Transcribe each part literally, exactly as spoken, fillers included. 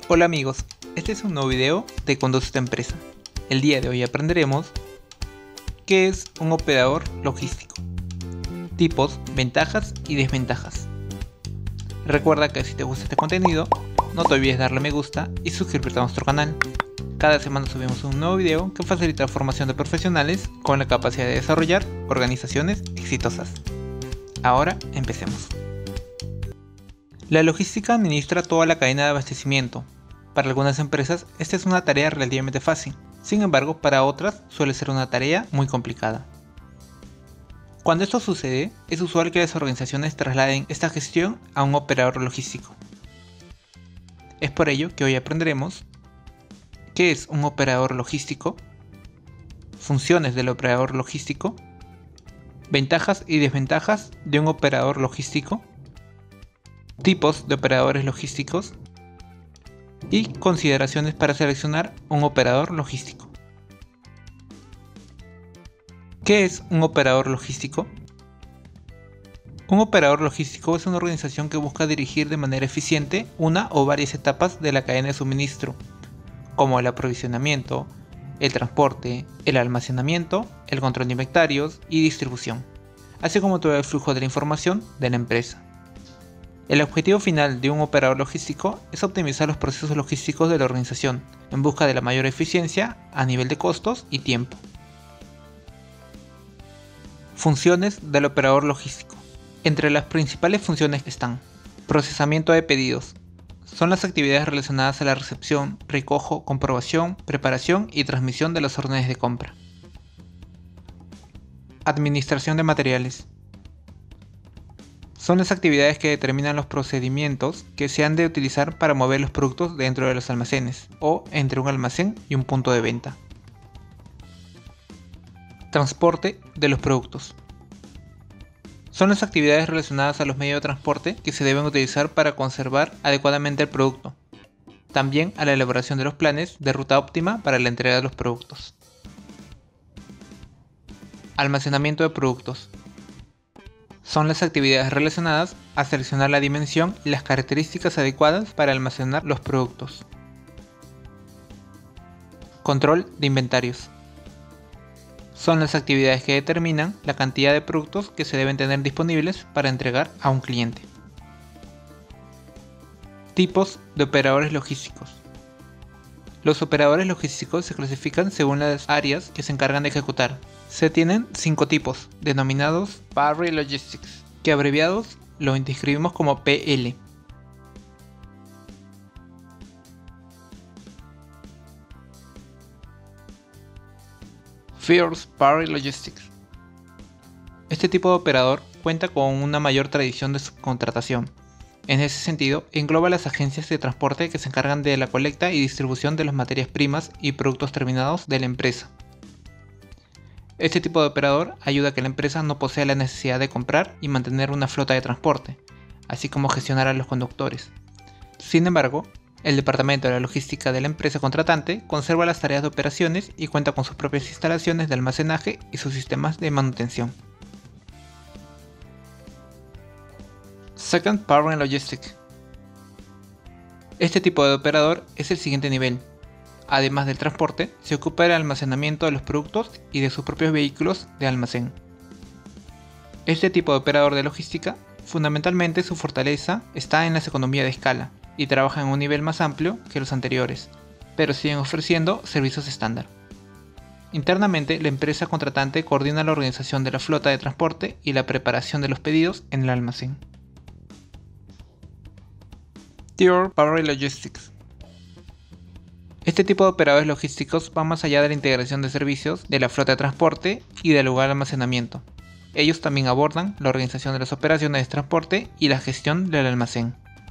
Hola amigos, este es un nuevo video de Conduce tu empresa. El día de hoy aprenderemos qué es un operador logístico, tipos, ventajas y desventajas. Recuerda que si te gusta este contenido, no te olvides darle me gusta y suscribirte a nuestro canal. Cada semana subimos un nuevo video que facilita la formación de profesionales con la capacidad de desarrollar organizaciones exitosas. Ahora empecemos. La logística administra toda la cadena de abastecimiento. Para algunas empresas esta es una tarea relativamente fácil, sin embargo para otras suele ser una tarea muy complicada. Cuando esto sucede, es usual que las organizaciones trasladen esta gestión a un operador logístico. Es por ello que hoy aprenderemos qué es un operador logístico, funciones del operador logístico, ventajas y desventajas de un operador logístico, tipos de operadores logísticos y consideraciones para seleccionar un operador logístico. ¿Qué es un operador logístico? Un operador logístico es una organización que busca dirigir de manera eficiente una o varias etapas de la cadena de suministro, como el aprovisionamiento, el transporte, el almacenamiento, el control de inventarios y distribución, así como todo el flujo de la información de la empresa. El objetivo final de un operador logístico es optimizar los procesos logísticos de la organización en busca de la mayor eficiencia a nivel de costos y tiempo. Funciones del operador logístico. Entre las principales funciones están: procesamiento de pedidos. Son las actividades relacionadas a la recepción, recojo, comprobación, preparación y transmisión de las órdenes de compra. Administración de materiales. Son las actividades que determinan los procedimientos que se han de utilizar para mover los productos dentro de los almacenes o entre un almacén y un punto de venta. Transporte de los productos. Son las actividades relacionadas a los medios de transporte que se deben utilizar para conservar adecuadamente el producto. También a la elaboración de los planes de ruta óptima para la entrega de los productos. Almacenamiento de productos. Son las actividades relacionadas a seleccionar la dimensión y las características adecuadas para almacenar los productos. Control de inventarios. Son las actividades que determinan la cantidad de productos que se deben tener disponibles para entregar a un cliente. Tipos de operadores logísticos. Los operadores logísticos se clasifican según las áreas que se encargan de ejecutar. Se tienen cinco tipos, denominados Parry Logistics, que abreviados lo describimos como P L. First Party Logistics. Este tipo de operador cuenta con una mayor tradición de subcontratación. En ese sentido, engloba las agencias de transporte que se encargan de la colecta y distribución de las materias primas y productos terminados de la empresa. Este tipo de operador ayuda a que la empresa no posea la necesidad de comprar y mantener una flota de transporte, así como gestionar a los conductores. Sin embargo, el departamento de la logística de la empresa contratante conserva las tareas de operaciones y cuenta con sus propias instalaciones de almacenaje y sus sistemas de manutención. Second Party Logistics. Este tipo de operador es el siguiente nivel. Además del transporte, se ocupa del almacenamiento de los productos y de sus propios vehículos de almacén. Este tipo de operador de logística, fundamentalmente su fortaleza está en las economías de escala y trabaja en un nivel más amplio que los anteriores, pero siguen ofreciendo servicios estándar. Internamente, la empresa contratante coordina la organización de la flota de transporte y la preparación de los pedidos en el almacén. Third Party Logistics. Este tipo de operadores logísticos va más allá de la integración de servicios de la flota de transporte y del lugar de almacenamiento. Ellos también abordan la organización de las operaciones de transporte y la gestión del almacén.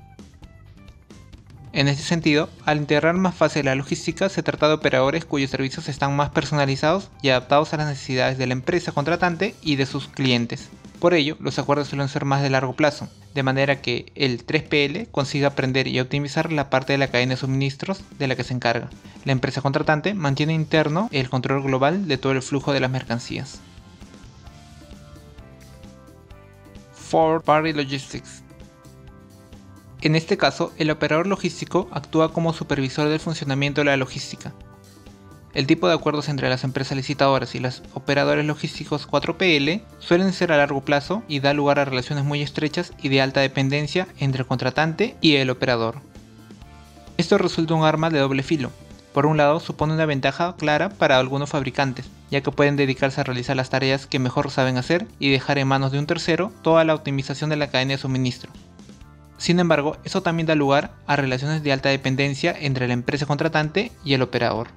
En este sentido, al integrar más fácil la logística, se trata de operadores cuyos servicios están más personalizados y adaptados a las necesidades de la empresa contratante y de sus clientes. Por ello, los acuerdos suelen ser más de largo plazo, de manera que el tres P L consiga aprender y optimizar la parte de la cadena de suministros de la que se encarga. La empresa contratante mantiene interno el control global de todo el flujo de las mercancías. Fourth Party Logistics. En este caso, el operador logístico actúa como supervisor del funcionamiento de la logística. El tipo de acuerdos entre las empresas licitadoras y los operadores logísticos cuatro P L suelen ser a largo plazo y da lugar a relaciones muy estrechas y de alta dependencia entre el contratante y el operador. Esto resulta un arma de doble filo. Por un lado, supone una ventaja clara para algunos fabricantes, ya que pueden dedicarse a realizar las tareas que mejor saben hacer y dejar en manos de un tercero toda la optimización de la cadena de suministro. Sin embargo, eso también da lugar a relaciones de alta dependencia entre la empresa contratante y el operador.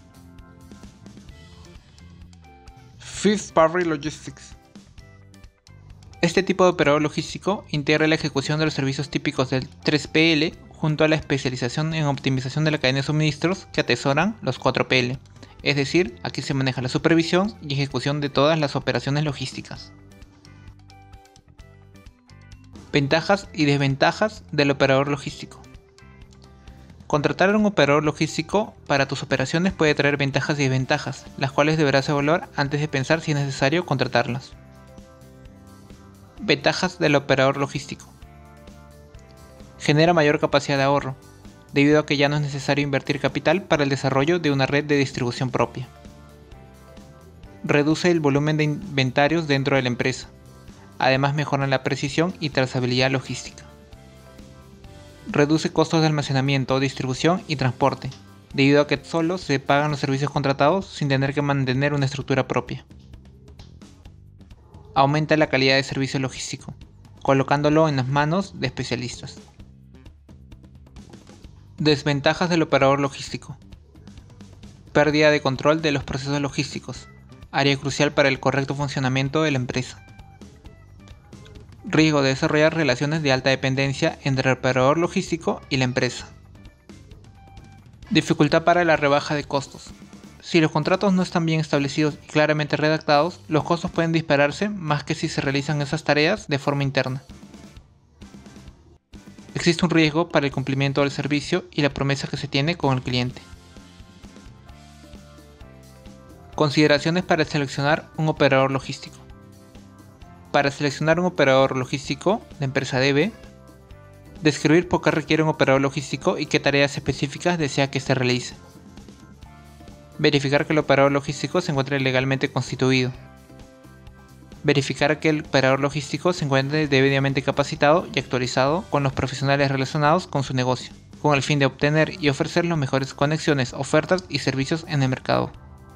Fifth Party Logistics. Este tipo de operador logístico integra la ejecución de los servicios típicos del tres P L junto a la especialización en optimización de la cadena de suministros que atesoran los cuatro P L, es decir, aquí se maneja la supervisión y ejecución de todas las operaciones logísticas. Ventajas y desventajas del operador logístico. Contratar a un operador logístico para tus operaciones puede traer ventajas y desventajas, las cuales deberás evaluar antes de pensar si es necesario contratarlas. Ventajas del operador logístico. Genera mayor capacidad de ahorro, debido a que ya no es necesario invertir capital para el desarrollo de una red de distribución propia. Reduce el volumen de inventarios dentro de la empresa. Además mejora la precisión y trazabilidad logística. Reduce costos de almacenamiento, distribución y transporte, debido a que solo se pagan los servicios contratados sin tener que mantener una estructura propia. Aumenta la calidad de servicio logístico, colocándolo en las manos de especialistas. Desventajas del operador logístico. Pérdida de control de los procesos logísticos, área crucial para el correcto funcionamiento de la empresa. Riesgo de desarrollar relaciones de alta dependencia entre el operador logístico y la empresa. Dificultad para la rebaja de costos. Si los contratos no están bien establecidos y claramente redactados, los costos pueden dispararse más que si se realizan esas tareas de forma interna. Existe un riesgo para el cumplimiento del servicio y la promesa que se tiene con el cliente. Consideraciones para seleccionar un operador logístico. Para seleccionar un operador logístico, la empresa debe describir por qué requiere un operador logístico y qué tareas específicas desea que se realice. Verificar que el operador logístico se encuentre legalmente constituido. Verificar que el operador logístico se encuentre debidamente capacitado y actualizado con los profesionales relacionados con su negocio, con el fin de obtener y ofrecer las mejores conexiones, ofertas y servicios en el mercado.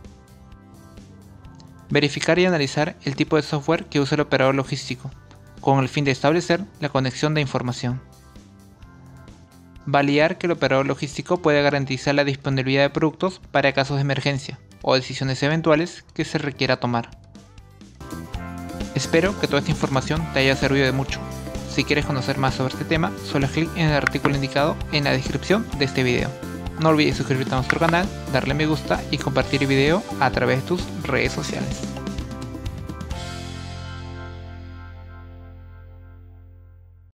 Verificar y analizar el tipo de software que usa el operador logístico, con el fin de establecer la conexión de información. Validar que el operador logístico puede garantizar la disponibilidad de productos para casos de emergencia o decisiones eventuales que se requiera tomar. Espero que toda esta información te haya servido de mucho. Si quieres conocer más sobre este tema, solo haz clic en el artículo indicado en la descripción de este video. No olvides suscribirte a nuestro canal, darle me gusta y compartir el video a través de tus redes sociales.